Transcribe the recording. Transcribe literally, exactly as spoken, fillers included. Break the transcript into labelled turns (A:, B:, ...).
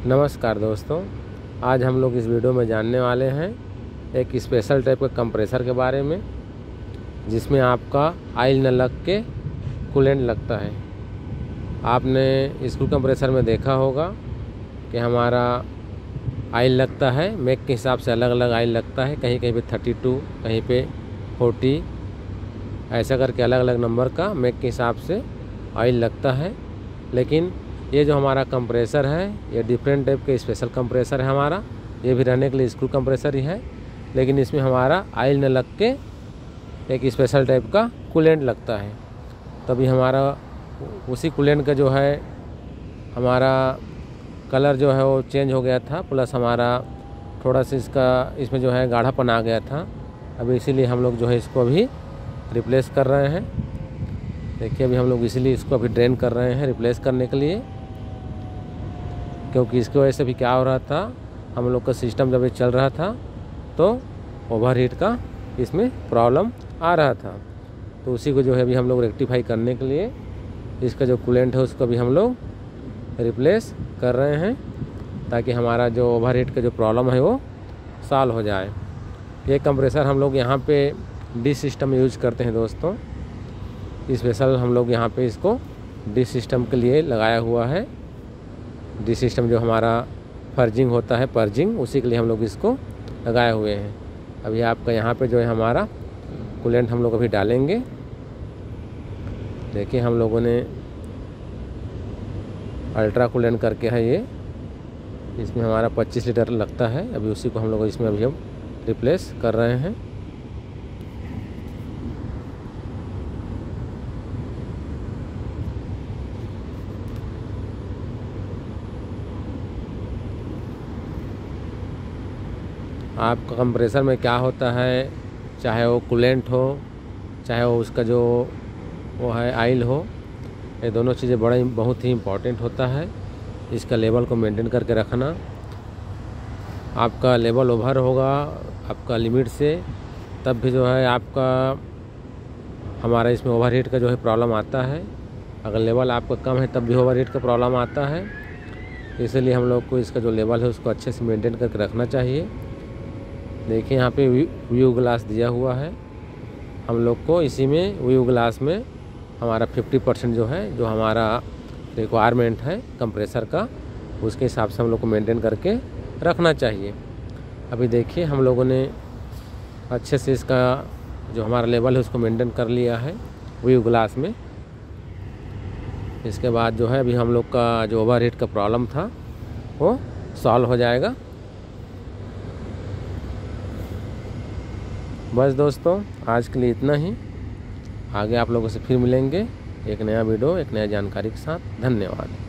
A: नमस्कार दोस्तों, आज हम लोग इस वीडियो में जानने वाले हैं एक स्पेशल टाइप के कंप्रेसर के बारे में, जिसमें आपका आयल न लग के कूलेंट लगता है। आपने स्क्रू कंप्रेसर में देखा होगा कि हमारा आयल लगता है, मेक के हिसाब से अलग अलग आयल लगता है। कहीं कहीं पे थर्टी टू, कहीं पे फोर्टी, ऐसा करके अलग अलग नंबर का मेक के हिसाब से आयल लगता है। लेकिन ये जो हमारा कंप्रेसर है, ये डिफरेंट टाइप के स्पेशल कंप्रेसर है हमारा। ये भी रहने के लिए स्क्रू कंप्रेसर ही है, लेकिन इसमें हमारा आयल न लग के एक स्पेशल टाइप का कूलेंट लगता है। तभी हमारा उसी कूलेंट का जो है हमारा कलर जो है वो चेंज हो गया था, प्लस हमारा थोड़ा सा इसका इसमें जो है गाढ़ापन आ गया था। अभी इसीलिए हम लोग जो है इसको अभी रिप्लेस कर रहे हैं। देखिए, अभी हम लोग इसीलिए इसको अभी ड्रेन कर रहे हैं रिप्लेस करने के लिए, क्योंकि इसकी वजह से भी क्या हो रहा था, हम लोग का सिस्टम जब ये चल रहा था तो ओवरहीट का इसमें प्रॉब्लम आ रहा था। तो उसी को जो है अभी हम लोग रेक्टिफाई करने के लिए इसका जो कूलेंट है उसको भी हम लोग रिप्लेस कर रहे हैं, ताकि हमारा जो ओवरहीट का जो प्रॉब्लम है वो सॉल्व हो जाए। ये कंप्रेसर हम लोग यहाँ पे डिश सिस्टम यूज करते हैं दोस्तों। स्पेशल हम लोग यहाँ पे इसको डिश सिस्टम के लिए लगाया हुआ है। डिश सिस्टम जो हमारा फर्जिंग होता है, पर्जिंग, उसी के लिए हम लोग इसको लगाए हुए हैं। अभी आपका यहाँ पे जो है हमारा कूलेंट हम लोग अभी डालेंगे। देखिए, हम लोगों ने अल्ट्रा कूलेंट करके है ये, इसमें हमारा पच्चीस लीटर लगता है। अभी उसी को हम लोग इसमें अभी हम रिप्लेस कर रहे हैं। आपका कंप्रेसर में क्या होता है, चाहे वो कूलेंट हो, चाहे वो उसका जो वो है आयल हो, ये दोनों चीज़ें बड़ा बहुत ही इम्पोर्टेंट होता है। इसका लेवल को मेंटेन करके रखना। आपका लेवल ओवर होगा आपका लिमिट से, तब भी जो है आपका हमारा इसमें ओवरहीट का जो है प्रॉब्लम आता है। अगर लेवल आपका कम है तब भी ओवरहीट का प्रॉब्लम आता है। इसलिए हम लोग को इसका जो लेवल है उसको अच्छे से मेंटेन करके रखना चाहिए। देखिए, यहाँ पे व्यू ग्लास दिया हुआ है। हम लोग को इसी में व्यू ग्लास में हमारा फिफ्टी परसेंट जो है, जो हमारा रिक्वायरमेंट है कंप्रेसर का, उसके हिसाब से हम लोग को मेंटेन करके रखना चाहिए। अभी देखिए, हम लोगों ने अच्छे से इसका जो हमारा लेवल है उसको मेंटेन कर लिया है व्यू ग्लास में। इसके बाद जो है अभी हम लोग का जो ओवरहीट का प्रॉब्लम था वो सॉल्व हो जाएगा। बस दोस्तों, आज के लिए इतना ही। आगे आप लोगों से फिर मिलेंगे एक नया वीडियो, एक नया जानकारी के साथ। धन्यवाद।